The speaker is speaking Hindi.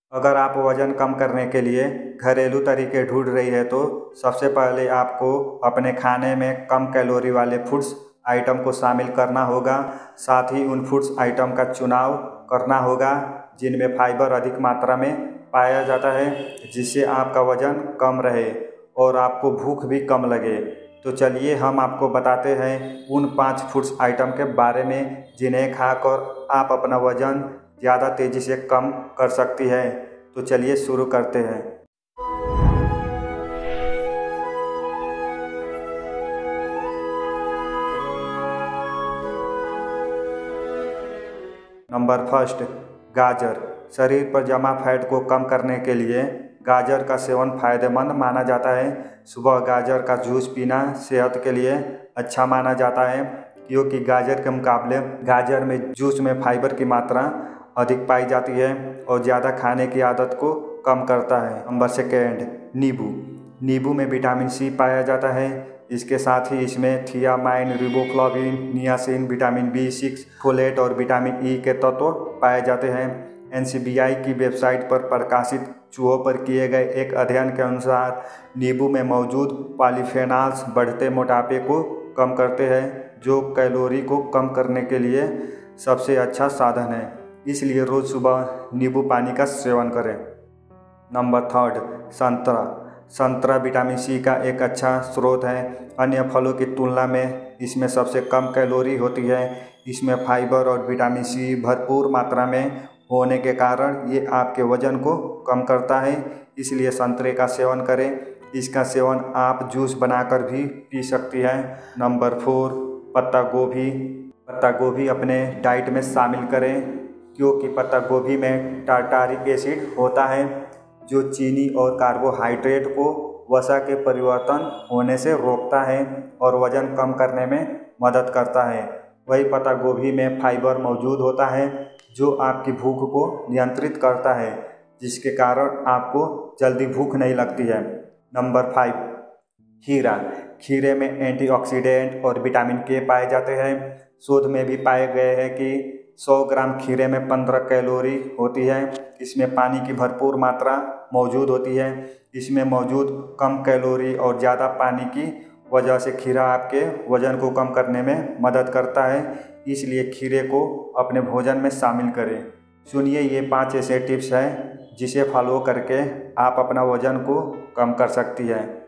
अगर आप वज़न कम करने के लिए घरेलू तरीके ढूंढ रही है तो सबसे पहले आपको अपने खाने में कम कैलोरी वाले फूड्स आइटम को शामिल करना होगा। साथ ही उन फूड्स आइटम का चुनाव करना होगा जिनमें फाइबर अधिक मात्रा में पाया जाता है, जिससे आपका वज़न कम रहे और आपको भूख भी कम लगे। तो चलिए हम आपको बताते हैं उन 5 फूड्स आइटम के बारे में जिन्हें खाकर आप अपना वज़न ज़्यादा तेज़ी से कम कर सकती है। तो चलिए शुरू करते हैं। नंबर फर्स्ट, गाजर। शरीर पर जमा फैट को कम करने के लिए गाजर का सेवन फायदेमंद माना जाता है। सुबह गाजर का जूस पीना सेहत के लिए अच्छा माना जाता है, क्योंकि गाजर के मुकाबले गाजर में जूस में फाइबर की मात्रा अधिक पाई जाती है और ज़्यादा खाने की आदत को कम करता है। नंबर सेकेंड, नींबू। नींबू में विटामिन सी पाया जाता है। इसके साथ ही इसमें thiamine, riboflavin, niacin, vitamin B6, folate और विटामिन ई के तत्व पाए जाते हैं। NCBI की वेबसाइट पर प्रकाशित चूहों पर किए गए एक अध्ययन के अनुसार नींबू में मौजूद पॉलीफेनॉल्स बढ़ते मोटापे को कम करते हैं, जो कैलोरी को कम करने के लिए सबसे अच्छा साधन है। इसलिए रोज़ सुबह नींबू पानी का सेवन करें। नंबर थर्ड, संतरा। संतरा विटामिन सी का एक अच्छा स्रोत है। अन्य फलों की तुलना में इसमें सबसे कम कैलोरी होती है। इसमें फाइबर और विटामिन सी भरपूर मात्रा में होने के कारण ये आपके वज़न को कम करता है, इसलिए संतरे का सेवन करें। इसका सेवन आप जूस बनाकर भी पी सकती हैं। नंबर 4, पत्ता गोभी। पत्ता गोभी अपने डाइट में शामिल करें, क्योंकि पत्ता गोभी में टार्टारिक एसिड होता है, जो चीनी और कार्बोहाइड्रेट को वसा के परिवर्तन होने से रोकता है और वज़न कम करने में मदद करता है। वही पत्ता गोभी में फाइबर मौजूद होता है, जो आपकी भूख को नियंत्रित करता है, जिसके कारण आपको जल्दी भूख नहीं लगती है। नंबर 5, खीरा। खीरे में एंटीऑक्सीडेंट और विटामिन के पाए जाते हैं। शोध में भी पाए गए हैं कि 100 ग्राम खीरे में 15 कैलोरी होती है। इसमें पानी की भरपूर मात्रा मौजूद होती है। इसमें मौजूद कम कैलोरी और ज़्यादा पानी की वजह से खीरा आपके वज़न को कम करने में मदद करता है, इसलिए खीरे को अपने भोजन में शामिल करें। सुनिए, ये 5 ऐसे टिप्स हैं जिसे फॉलो करके आप अपना वज़न को कम कर सकती हैं।